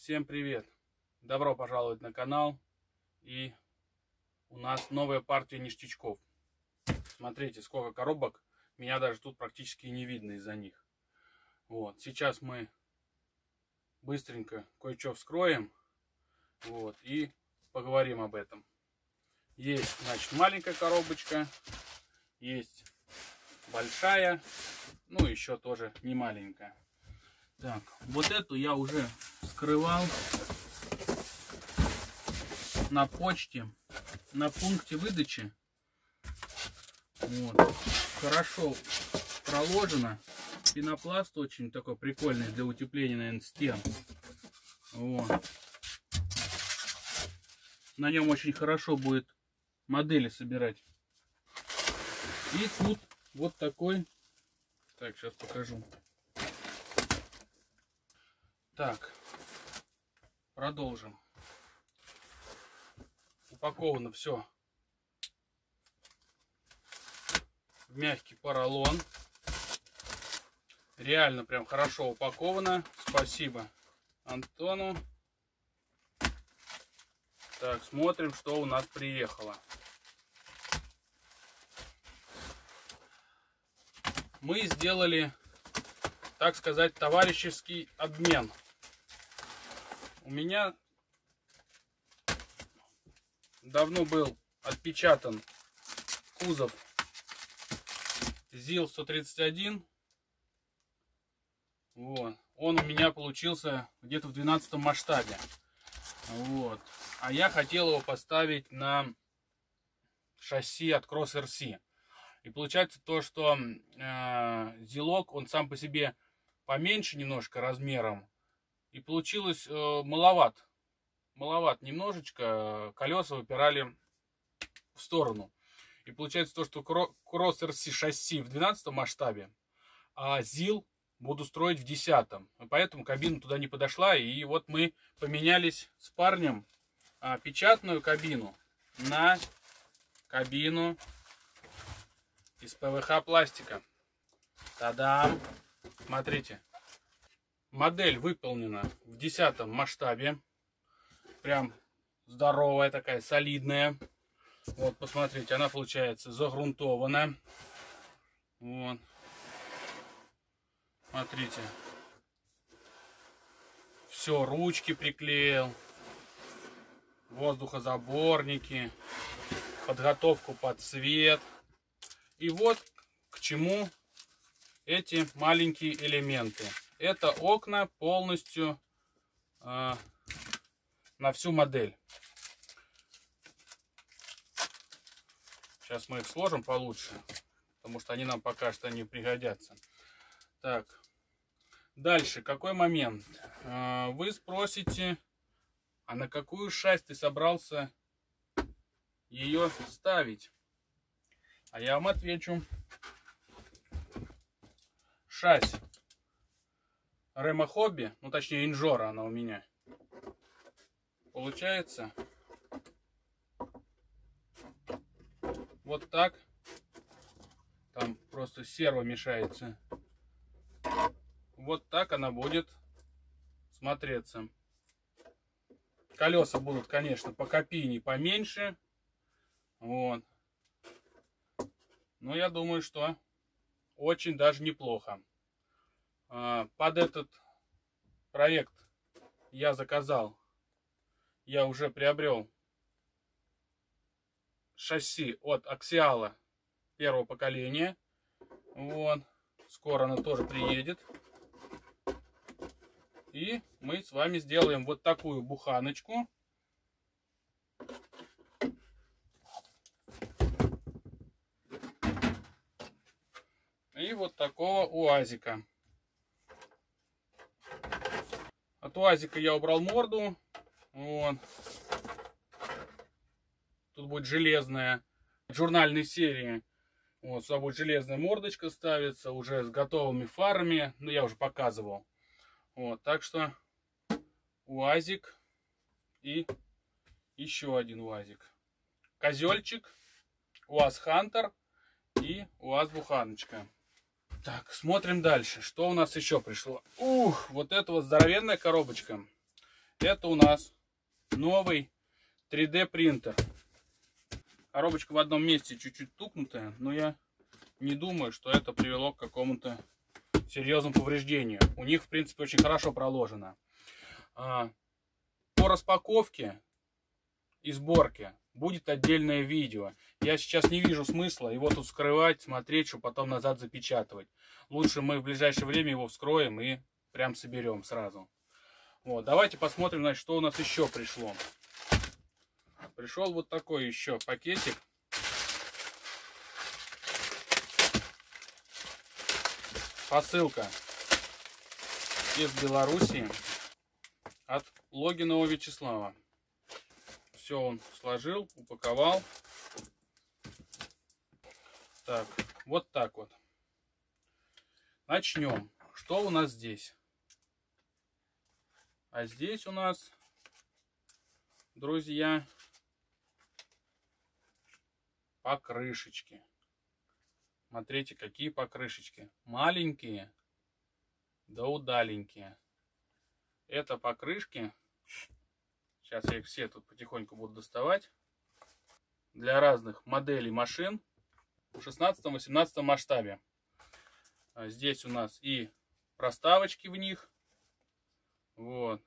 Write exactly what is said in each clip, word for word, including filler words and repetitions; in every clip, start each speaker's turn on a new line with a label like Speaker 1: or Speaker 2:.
Speaker 1: Всем привет! Добро пожаловать на канал. И у нас новая партия ништячков. Смотрите, сколько коробок. Меня даже тут практически не видно из-за них. Вот. Сейчас мы быстренько кое-что вскроем. Вот. И поговорим об этом. Есть, значит, маленькая коробочка. Есть большая. Ну, еще тоже не маленькая. Так, вот эту я уже вскрывал на почте, на пункте выдачи. Вот. Хорошо проложено. Пенопласт очень такой прикольный для утепления, наверное, стен. Вот. На нем очень хорошо будет модели собирать. И тут вот такой. Так, сейчас покажу. Так, продолжим. Упаковано все в мягкий поролон. Реально прям хорошо упаковано. Спасибо Антону. Так, смотрим, что у нас приехало. Мы сделали, так сказать, товарищеский обмен. У меня давно был отпечатан кузов ЗИЛ сто тридцать один. Вот. Он у меня получился где-то в двенадцатом масштабе. Вот. А я хотел его поставить на шасси от Кросс эр си. И получается то, что э, зилок, он сам по себе поменьше немножко размером. И получилось э, маловат. Маловат немножечко. Колеса выпирали в сторону. И получается то, что Кросс эр си шасси в двенадцатом масштабе, а ЗИЛ буду строить в десятом. И поэтому кабина туда не подошла. И вот мы поменялись с парнем а, печатную кабину на кабину из пэ вэ ха пластика. Та-дам! Смотрите. Модель выполнена в десятом масштабе. Прям здоровая такая, солидная. Вот, посмотрите, она получается загрунтована. Вот. Смотрите. Все, ручки приклеил. Воздухозаборники. Подготовку под цвет. И вот к чему эти маленькие элементы. Это окна полностью э, на всю модель. Сейчас мы их сложим получше, потому что они нам пока что не пригодятся. Так, дальше, какой момент? Э, вы спросите, а на какую шасть ты собрался ее ставить? А я вам отвечу. Шась Ремо Хобби, ну точнее Инжора она у меня. Получается вот так. Там просто серво мешается. Вот так она будет смотреться. Колеса будут, конечно, по копейне поменьше. Вот. Но я думаю, что очень даже неплохо. Под этот проект я заказал, я уже приобрел шасси от Аксиала первого поколения. Вот. Скоро она тоже приедет. И мы с вами сделаем вот такую буханочку. И вот такого УАЗика. От УАЗика я убрал морду. Вот. Тут будет железная. В журнальной серии. Вот, сюда будет железная мордочка ставится. Уже с готовыми фарами. Ну, я уже показывал. Вот, так что УАЗик. И еще один УАЗик. Козельчик. УАЗ Хантер. И УАЗ Буханочка. Так, смотрим дальше. Что у нас еще пришло? Ух, вот эта вот здоровенная коробочка. Это у нас новый три дэ принтер. Коробочка в одном месте чуть-чуть тукнутая, но я не думаю, что это привело к какому-то серьезному повреждению. У них, в принципе, очень хорошо проложено. По распаковке и сборке будет отдельное видео. Я сейчас не вижу смысла его тут скрывать, смотреть, чтобы потом назад запечатывать. Лучше мы в ближайшее время его вскроем и прям соберем сразу. Вот, давайте посмотрим, значит, что у нас еще пришло. Пришел вот такой еще пакетик. Посылка из Белоруссии от Логинова Вячеслава. Все он сложил, упаковал. Так, вот так вот. Начнем. Что у нас здесь? А здесь у нас, друзья, покрышечки. Смотрите, какие покрышечки. Маленькие, да удаленькие. Это покрышки. Сейчас я их все тут потихоньку буду доставать. Для разных моделей машин в шестнадцатом-восемнадцатом масштабе. Здесь у нас и проставочки в них. Вот.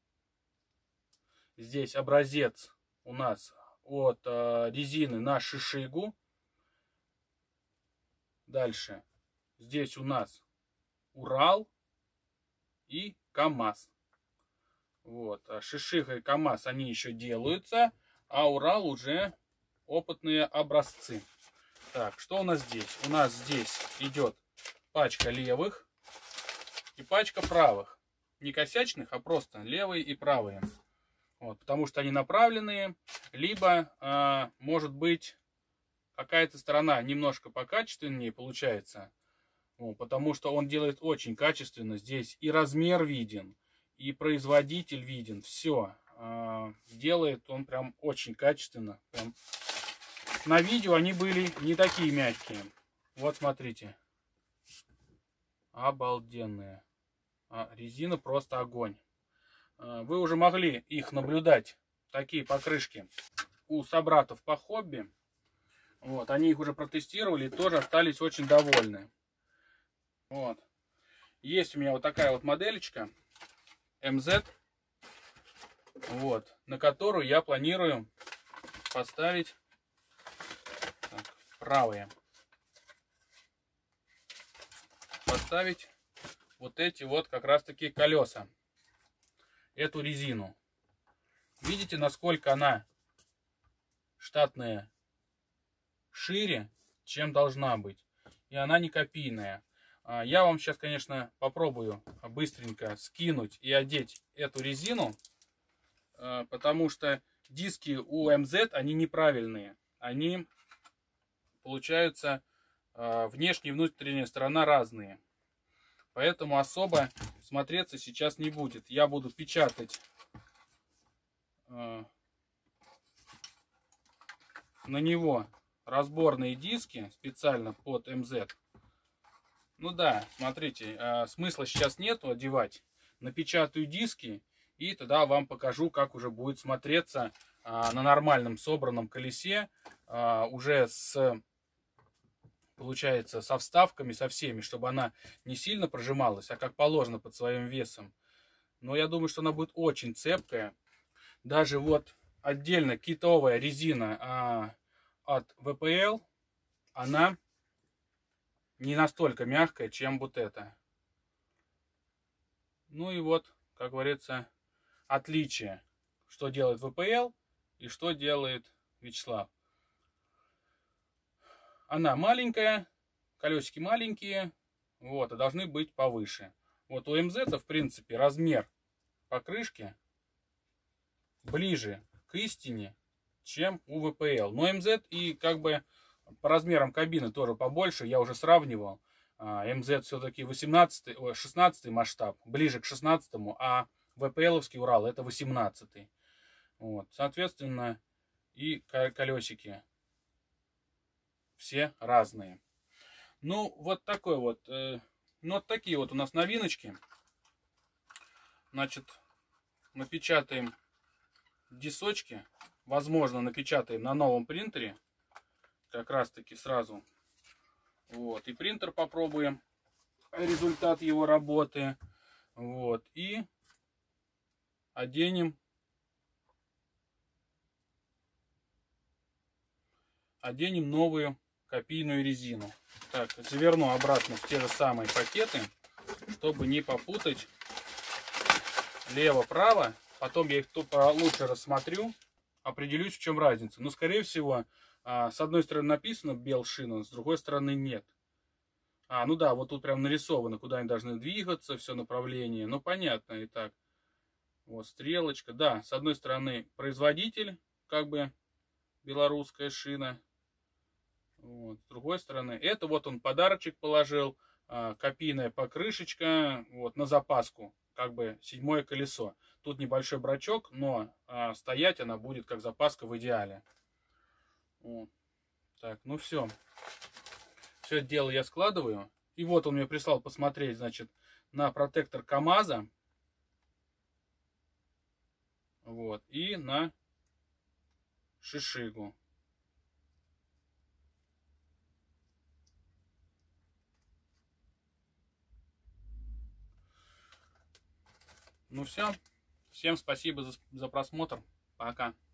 Speaker 1: Здесь образец у нас от э, резины на Шишигу. Дальше. Здесь у нас Урал и КамАЗ. Вот. Шишига и КамАЗ, они еще делаются, а Урал уже опытные образцы. Так, что у нас здесь? У нас здесь идет пачка левых и пачка правых. Не косячных, а просто левые и правые. Вот, потому что они направленные, либо, э, может быть, какая-то сторона немножко покачественнее получается. Вот, потому что он делает очень качественно. Здесь и размер виден, и производитель виден. Все. Э, делает он прям очень качественно. Прям. На видео они были не такие мягкие. Вот смотрите. Обалденные. А резина просто огонь. Вы уже могли их наблюдать, такие покрышки, у собратов по хобби. Вот, они их уже протестировали и тоже остались очень довольны. Вот. Есть у меня вот такая вот моделечка эм зет, вот, на которую я планирую поставить так, правые. Поставить вот эти вот как раз таки колеса, эту резину. Видите, насколько она штатная шире, чем должна быть, и она не копийная. Я вам сейчас, конечно, попробую быстренько скинуть и одеть эту резину, потому что диски у эм зет, они неправильные, они получаются внешняя и внутренняя сторона разные. Поэтому особо смотреться сейчас не будет. Я буду печатать э, на него разборные диски специально под эм зет. Ну да, смотрите, э, смысла сейчас нету одевать. Напечатаю диски и тогда вам покажу, как уже будет смотреться э, на нормальном собранном колесе, э, уже с... получается, со вставками, со всеми, чтобы она не сильно прожималась, а как положено под своим весом. Но я думаю, что она будет очень цепкая. Даже вот отдельно китовая резина а, от вэ пэ эл, она не настолько мягкая, чем вот эта. Ну и вот, как говорится, отличие, что делает вэ пэ эл и что делает Вячеслав. Она маленькая, колесики маленькие, вот, и должны быть повыше. Вот у эм зет, в принципе, размер покрышки ближе к истине, чем у вэ пэ эл. Но эм зет и как бы по размерам кабины тоже побольше, я уже сравнивал. эм зет все-таки восемнадцатый, шестнадцатый масштаб, ближе к шестнадцатому, а вэ пэ эл-овский Урал это восемнадцатый. Вот, соответственно, и колесики все разные. Ну, вот такой вот. Э, ну, вот такие вот у нас новиночки. Значит, напечатаем дисочки. Возможно, напечатаем на новом принтере. Как раз таки сразу. Вот. И принтер попробуем. Результат его работы. Вот. И оденем. Оденем новую копийную резину. Так, заверну обратно в те же самые пакеты, чтобы не попутать лево-право. Потом я их лучше рассмотрю, определюсь, в чем разница. Но, скорее всего, с одной стороны написано Белшина, с другой стороны нет. А, ну да, вот тут прям нарисовано, куда они должны двигаться, все направление. Ну, понятно, итак. Вот стрелочка. Да, с одной стороны производитель, как бы белорусская шина. Вот. С другой стороны, это вот он подарочек положил, а, копийная покрышечка, вот, на запаску, как бы седьмое колесо. Тут небольшой брачок, но а, стоять она будет как запаска в идеале. Вот. Так, ну все. Все это дело я складываю. И вот он мне прислал посмотреть, значит, на протектор КамАЗа. Вот. И на шишигу. Ну все. Всем спасибо за, за просмотр. Пока.